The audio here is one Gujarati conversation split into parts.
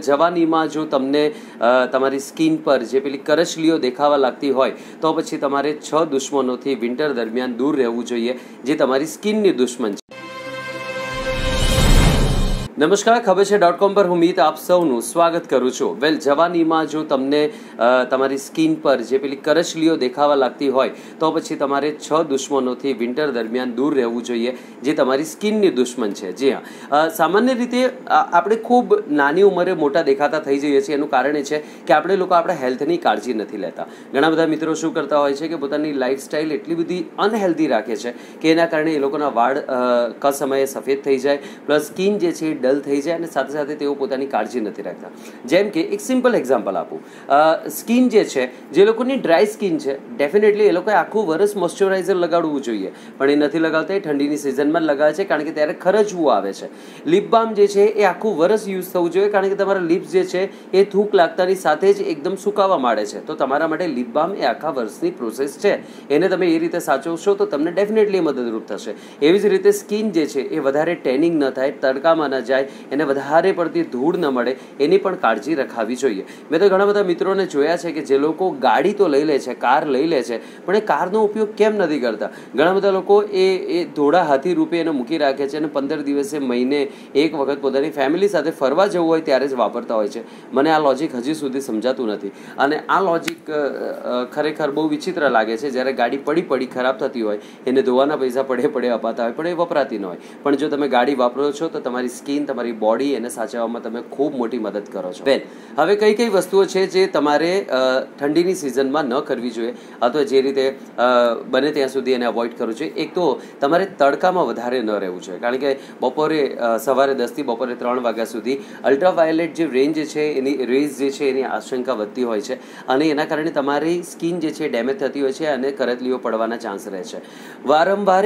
જવાનીમાં જો તમને તમારી સ્કિન પર જે પેલી કરચલીઓ દેખાવા લાગતી હોય તો પછી તમારે 6 દુશ્મનોથી વિન્ટર દરમિયાન દૂર રહેવું જોઈએ, જે તમારી સ્કિનની દુશ્મન છે. નમસ્કાર, ખબર છે .com પર હું મિત આપ સૌનું સ્વાગત કરું છું. જવાનીમાં જો તમને તમારી સ્કિન પર જે પેલી કરચલીઓ દેખાવા લાગતી હોય તો પછી તમારે 6 દુશ્મનોથી વિન્ટર દરમિયાન દૂર રહેવું જોઈએ, જે તમારી સ્કિનની દુશ્મન છે. જી હા, સામાન્ય રીતે આપણે ખૂબ નાની ઉંમરે મોટા દેખાતા થઈ જઈએ છીએ. એનું કારણ એ છે કે આપણે લોકો આપણા હેલ્થની કાળજી નથી લેતા. ઘણા બધા મિત્રો શું કરતા હોય છે કે પોતાની લાઈફસ્ટાઈલ એટલી બધી અનહેલ્ધી રાખે છે કે એના કારણે એ લોકોના વાળ સમયે સફેદ થઈ જાય, પ્લસ સ્કિન જે છે ડલ થઈ જાય, અને સાથે સાથે તેઓ પોતાની કાળજી નથી રાખતા. જેમ કે એક સિમ્પલ એક્ઝામ્પલ આપું, સ્કિન જે છે, જે લોકોની ડ્રાય સ્કિન છે, ડેફિનેટલી એ લોકોએ આખું વર્ષ મોઇશ્ચરાઇઝર લગાડવું જોઈએ, પણ એ નથી લગાવતા. એ ઠંડીની સિઝનમાં જ લગાવે છે, કારણ કે ત્યારે ખરજવું આવે છે. લિપ બામ જે છે એ આખું વર્ષ યુઝ થવું જોઈએ, કારણ કે તમારા લિપ્સ જે છે એ થૂંક લાગતાની સાથે જ એકદમ સુકાવા માંડે છે. તો તમારા માટે લિપ બામ એ આખા વર્ષની પ્રોસેસ છે. એને તમે એ રીતે સાચવશો તો તમને ડેફિનેટલી મદદરૂપ થશે. એવી જ રીતે સ્કિન જે છે એ વધારે ટેનિંગ ન થાય, તડકામાં ન જાય, એને વધારે પડતી ધૂળ ન મળે, એની પણ કાળજી રખાવી જોઈએ. મેં તો ઘણા બધા મિત્રોને જોયા છે કે જે લોકો ગાડી તો લઈ લે છે, કાર લઈ લે છે, પણ એ કારનો ઉપયોગ કેમ નથી કરતા? ઘણા બધા લોકો એ ધોળા હાથી રૂપે એને મૂકી રાખે છે અને 15 દિવસે, મહિને એક વખત પોતાની ફેમિલી સાથે ફરવા જવું હોય ત્યારે જ વાપરતા હોય છે. મને આ લોજિક હજી સુધી સમજાતું નથી, અને આ લોજિક ખરેખર બહુ વિચિત્ર લાગે છે. જ્યારે ગાડી પડી ખરાબ થતી હોય, એને ધોવાના પૈસા પડે અપાતા હોય, પણ એ વપરાતી ન હોય. પણ જો તમે ગાડી વાપરો છો તો તમારી સ્કિન, તમારી બોડી, એને સાચવવામાં તમે ખૂબ મોટી મદદ કરો છો. હવે કઈ વસ્તુઓ છે જે તમારે ઠંડીની સિઝનમાં ન કરવી જોઈએ, અથવા જે રીતે બને ત્યાં સુધી એને અવોઇડ કરવું જોઈએ? એક તો તમારે તડકામાં વધારે ન રહેવું જોઈએ, કારણ કે સવારે 10 થી બપોરે 3 વાગ્યા સુધી અલ્ટ્રાવાયોલેટ જે રેન્જ છે, એની રેઝ જે છે એની આશંકા વધતી હોય છે, અને એના કારણે તમારી સ્કિન જે છે ડેમેજ થતી હોય છે અને કરચલીઓ પડવાના ચાન્સ રહે છે. વારંવાર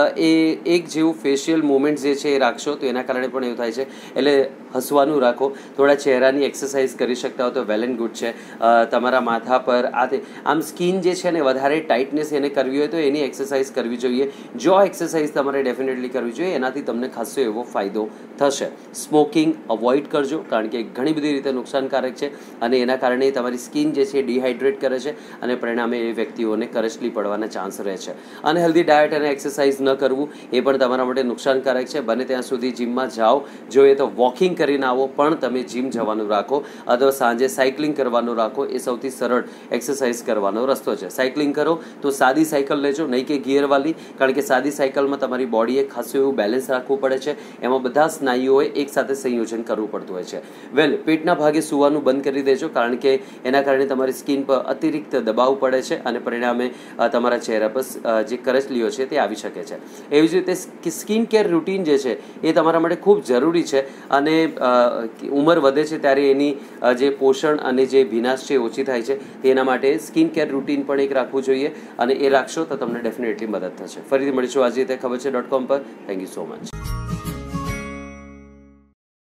એક જેવું ફેશિયલ મુવમેન્ટ જે છે એ રાખશો તો એના કારણે પણ એવું થાય છે. એટલે હસવાનું રાખો, થોડા ચહેરાની એક્સરસાઇઝ કરી શકતા હો તો વેલ એન્ડ ગુડ છે. તમારા માથા પર આમ સ્કિન જે છે ને વધારે ટાઇટનેસ એને કરવી હોય તો એની એક્સરસાઇઝ કરવી જોઈએ. જો એક્સરસાઇઝ તમારે ડેફિનેટલી કરવી જોઈએ, એનાથી તમને ખાસો એવો ફાયદો થશે. સ્મોકિંગ અવોઇડ કરજો, કારણ કે ઘણી બધી રીતે નુકસાનકારક છે, અને એના કારણે તમારી સ્કિન જે છે ડિહાઇડ્રેટ કરે છે, અને પરિણામે એ વ્યક્તિઓને કરચલી પડવાના ચાન્સ રહે છે. અનહેલ્ધી ડાયટ અને એક્સરસાઇઝ ન કરવું એ પણ તમારા માટે નુકસાનકારક છે. બને ત્યાં સુધી જીમમાં જાઓ, જોઈએ તો વોકિંગ કરીને આવો, પણ તમે જીમ જવાનું રાખો, અથવા સાંજે સાયકલિંગ કરવાનું રાખો. એ સૌથી સરળ એક્સરસાઇઝ કરવાનો રસ્તો છે. સાયકલિંગ કરો તો સાદી સાયકલ લેજો, નહીં કે ગિયરવાળી, કારણ કે સાદી સાયકલમાં તમારી બોડીએ ખાસું એવું બેલેન્સ રાખવું પડે છે. એમાં બધા સ્નાયુઓએ એકસાથે સંયોજન કરવું પડતું હોય છે. પેટના ભાગે સૂવાનું બંધ કરી દેજો, કારણ કે એના કારણે તમારી સ્કિન પર અતિરિક્ત દબાવ પડે છે, અને પરિણામે તમારા ચહેરા પર જે કરચલીઓ છે તે આવી શકે છે. એવી જ રીતે સ્કિન કેર રૂટીન જે છે એ તમારા માટે ખૂબ જરૂરી છે, અને ઉંમર વધે છે ત્યારે એની જે પોષણ અને જે ભીનાશ છે ઓછી થાય છે. તેના માટે સ્કિન કેર રૂટીન પણ એક રાખવું જોઈએ, અને એ રાખશો તો તમને ડેફિનેટલી મદદ થશે. ફરીથી મળીશું આજે રીતે ખબર છે .com પર. Thank you so much.